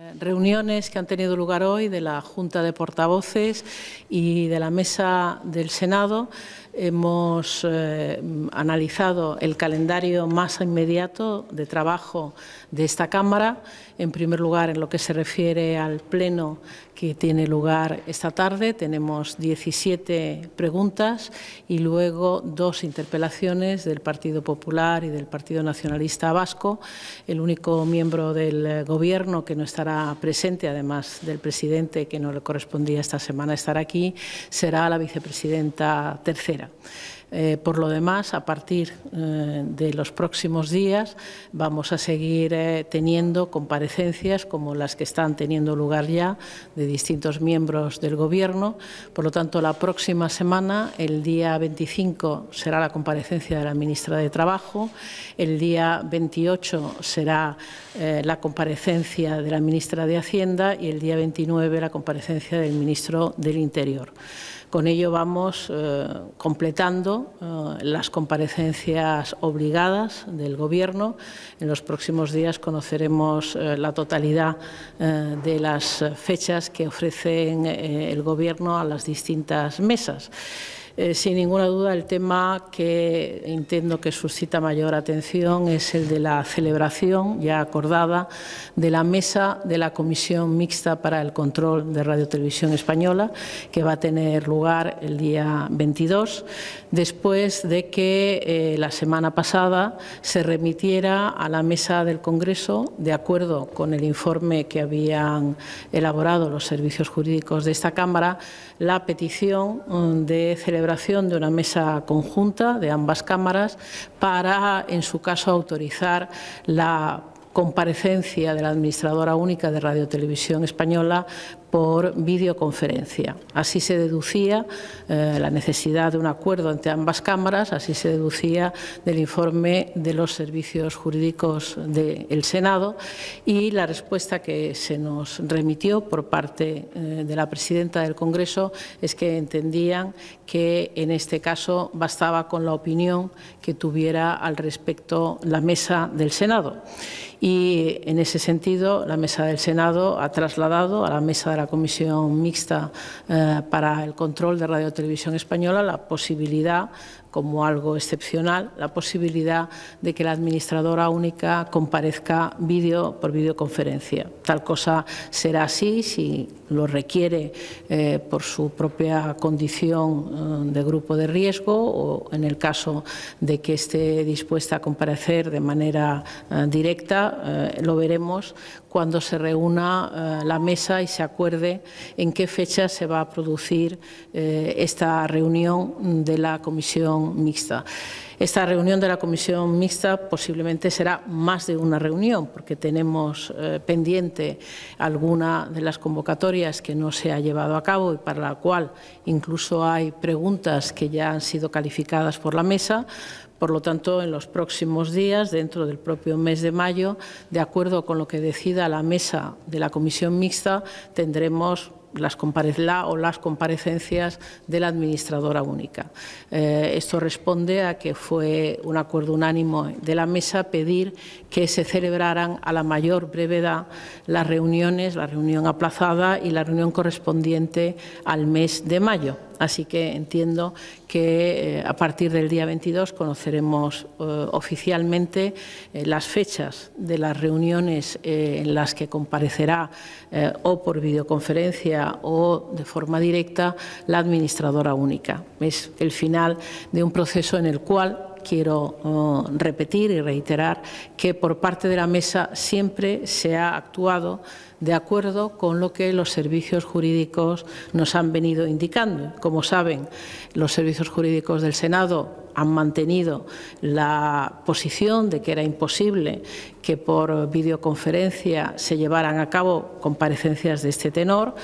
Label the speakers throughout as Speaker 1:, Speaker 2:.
Speaker 1: Reuniones que han tenido lugar hoy de la Junta de Portavoces y de la Mesa del Senado. Hemos analizado el calendario más inmediato de trabajo de esta Cámara. En primer lugar, en lo que se refiere al Pleno que tiene lugar esta tarde, tenemos 17 preguntas y luego 2 interpelaciones del Partido Popular y del Partido Nacionalista Vasco. El único miembro del Gobierno que no estará presente, además del presidente, que no le correspondía esta semana estar aquí, será la vicepresidenta tercera. Por lo demás, a partir de los próximos días vamos a seguir teniendo comparecencias como las que están teniendo lugar ya de distintos miembros del Gobierno. Por lo tanto, la próxima semana, el día 25, será la comparecencia de la ministra de Trabajo, el día 28 será la comparecencia de la ministra de Hacienda y el día 29 la comparecencia del ministro del Interior. Con ello vamos completando las comparecencias obligadas del Gobierno. En los próximos días conoceremos la totalidad de las fechas que ofrecen el Gobierno a las distintas mesas. Sin ninguna duda, el tema que entiendo que suscita mayor atención es el de la celebración ya acordada de la mesa de la Comisión Mixta para el Control de Radio Televisión Española, que va a tener lugar el día 22, después de que la semana pasada se remitiera a la mesa del Congreso, de acuerdo con el informe que habían elaborado los servicios jurídicos de esta Cámara, la petición de celebración de una mesa conjunta de ambas cámaras para, en su caso, autorizar la comparecencia de la Administradora Única de Radio Televisión Española por videoconferencia. Así se deducía la necesidad de un acuerdo entre ambas cámaras, así se deducía del informe de los servicios jurídicos del Senado, y la respuesta que se nos remitió por parte de la presidenta del Congreso es que entendían que en este caso bastaba con la opinión que tuviera al respecto la mesa del Senado. Y en ese sentido, la mesa del Senado ha trasladado a la mesa de la Comisión Mixta para el Control de Radio Televisión Española la posibilidad, como algo excepcional, la posibilidad de que la Administradora Única comparezca por videoconferencia. Tal cosa será así si lo requiere por su propia condición de grupo de riesgo o en el caso de que esté dispuesta a comparecer de manera directa. Lo veremos cuando se reúna la mesa y se acuerde en qué fecha se va a producir esta reunión de la Comisión Mixta. Esta reunión de la Comisión Mixta posiblemente será más de una reunión, porque tenemos pendiente alguna de las convocatorias que no se ha llevado a cabo y para la cual incluso hay preguntas que ya han sido calificadas por la mesa. Por lo tanto, en los próximos días, dentro del propio mes de mayo, de acuerdo con lo que decida la mesa de la Comisión Mixta, tendremos las comparecencias de la Administradora Única. Esto responde a que fue un acuerdo unánime de la mesa pedir que se celebraran a la mayor brevedad las reuniones, la reunión aplazada y la reunión correspondiente al mes de mayo. Así que entiendo que a partir del día 22 conoceremos oficialmente las fechas de las reuniones en las que comparecerá o por videoconferencia o de forma directa la Administradora Única. Es el final de un proceso en el cual quiero repetir y reiterar que por parte de la mesa siempre se ha actuado de acuerdo con lo que los servicios jurídicos nos han venido indicando. Como saben, los servicios jurídicos del Senado han mantenido la posición de que era imposible que por videoconferencia se llevaran a cabo comparecencias de este tenor.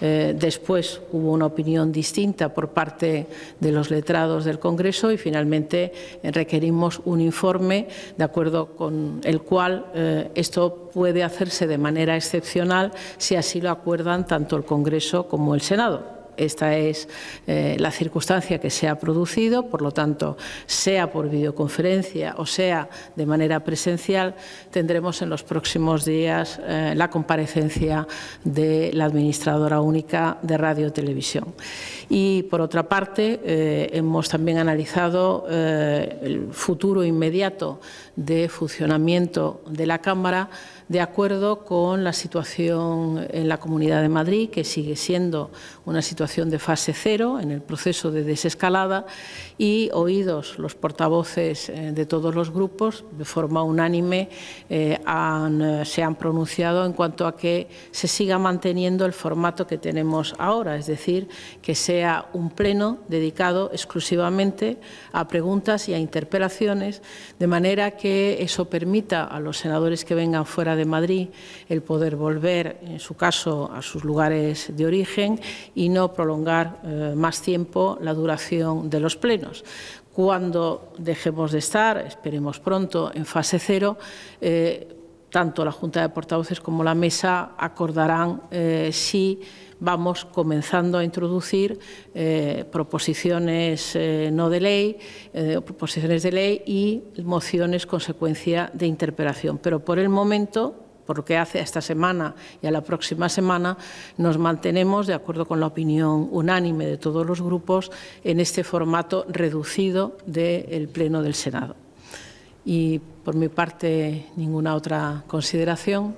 Speaker 1: Después hubo una opinión distinta por parte de los letrados del Congreso y finalmente requerimos un informe de acuerdo con el cual esto puede hacerse de manera excepcional si así lo acuerdan tanto el Congreso como el Senado. esta es la circunstancia que se ha producido, por lo tanto, sea por videoconferencia o sea de manera presencial, tendremos en los próximos días la comparecencia de la Administradora Única de Radio y Televisión. Y, por otra parte, hemos también analizado el futuro inmediato de funcionamiento de la Cámara de acuerdo con la situación en la Comunidad de Madrid, que sigue siendo una situación de fase 0 en el proceso de desescalada, y oídos los portavoces de todos los grupos, de forma unánime se han pronunciado en cuanto a que se siga manteniendo el formato que tenemos ahora, es decir, que sea un pleno dedicado exclusivamente a preguntas y a interpelaciones, de manera que eso permita a los senadores que vengan fuera de Madrid el poder volver, en su caso, a sus lugares de origen y no prolongar más tiempo la duración de los plenos. Cuando dejemos de estar, esperemos pronto, en fase 0, tanto la Junta de Portavoces como la Mesa acordarán si vamos comenzando a introducir proposiciones no de ley, proposiciones de ley y mociones consecuencia de interpelación. Pero por el momento, por lo que hace a esta semana y a la próxima semana, nos mantenemos, de acuerdo con la opinión unánime de todos los grupos, en este formato reducido del Pleno del Senado. Y, por mi parte, ninguna otra consideración.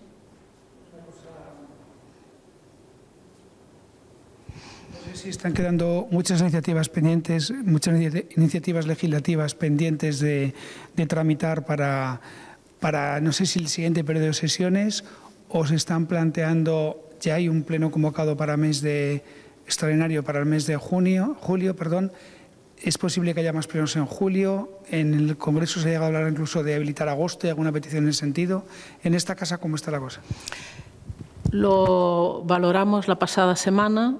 Speaker 2: No sé si están quedando muchas iniciativas pendientes, muchas iniciativas legislativas pendientes de tramitar para no sé si el siguiente periodo de sesiones, o se están planteando, ya hay un pleno convocado para extraordinario para el mes de julio, es posible que haya más plenos en julio, en el Congreso se llega a hablar incluso de habilitar agosto, ¿hay alguna petición en ese sentido? En esta casa, ¿cómo está la cosa?
Speaker 1: Lo valoramos la pasada semana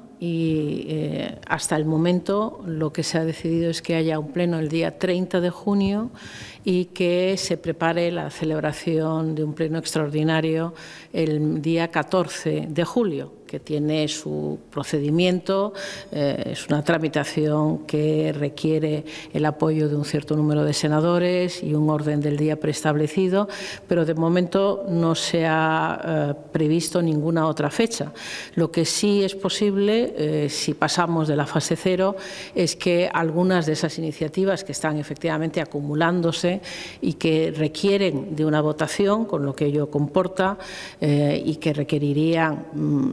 Speaker 1: y hasta el momento lo que se ha decidido es que haya un pleno el día 30 de junio y que se prepare la celebración de un pleno extraordinario el día 14 de julio, que tiene su procedimiento, es una tramitación que requiere el apoyo de un cierto número de senadores y un orden del día preestablecido, pero de momento no se ha previsto ninguna otra fecha. Lo que sí es posible, si pasamos de la fase 0, es que algunas de esas iniciativas que están efectivamente acumulándose y que requieren de una votación, con lo que ello comporta, y que requerirían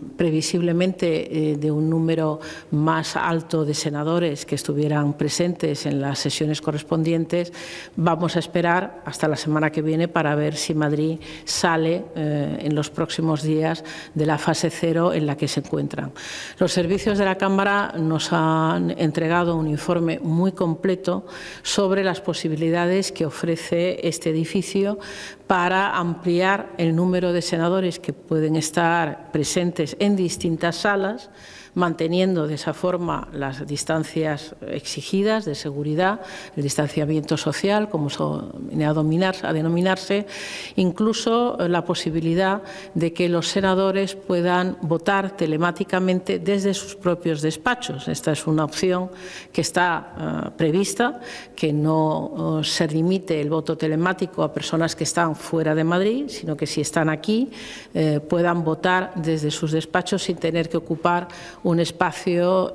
Speaker 1: previsiblemente de un número más alto de senadores que estuvieran presentes en las sesiones correspondientes, vamos a esperar hasta la semana que viene para ver si Madrid sale en los próximos días de la fase 0 en la que se encuentran. Los servicios de la Cámara nos han entregado un informe muy completo sobre las posibilidades que ofrece este edificio para ampliar el número de senadores que pueden estar presentes en distintas salas, manteniendo de esa forma las distancias exigidas de seguridad, el distanciamiento social, como viene a denominarse, incluso la posibilidad de que los senadores puedan votar telemáticamente desde sus propios despachos. Esta es una opción que está prevista, que no se limite el voto telemático a personas que están fuera de Madrid, sino que si están aquí puedan votar desde sus despachos sin tener que ocupar un espacio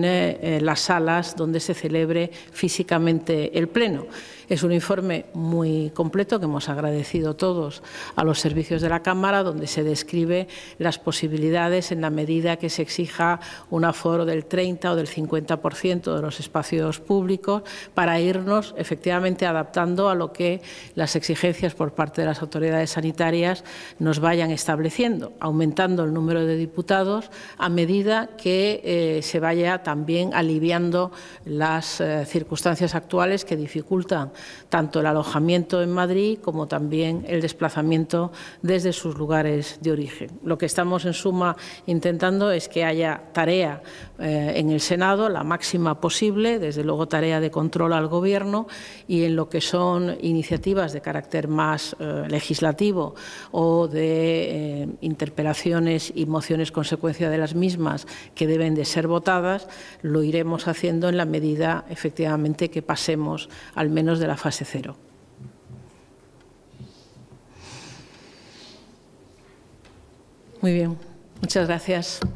Speaker 1: en las salas donde se celebre físicamente el pleno. Es un informe muy completo que hemos agradecido todos a los servicios de la Cámara, donde se describe las posibilidades en la medida que se exija un aforo del 30 o del 50% de los espacios públicos para irnos efectivamente adaptando a lo que las exigencias por parte de las autoridades sanitarias nos vayan estableciendo, aumentando el número de diputados a medida que se vaya también aliviando las circunstancias actuales que dificultan tanto el alojamiento en Madrid como también el desplazamiento desde sus lugares de origen. Lo que estamos, en suma, intentando es que haya tarea en el Senado, la máxima posible, desde luego tarea de control al Gobierno, y en lo que son iniciativas de carácter más legislativo o de interpelaciones y mociones consecuencia de las mismas que deben de ser votadas, lo iremos haciendo en la medida, efectivamente, que pasemos al menos de la fase 0. Muy bien, muchas gracias.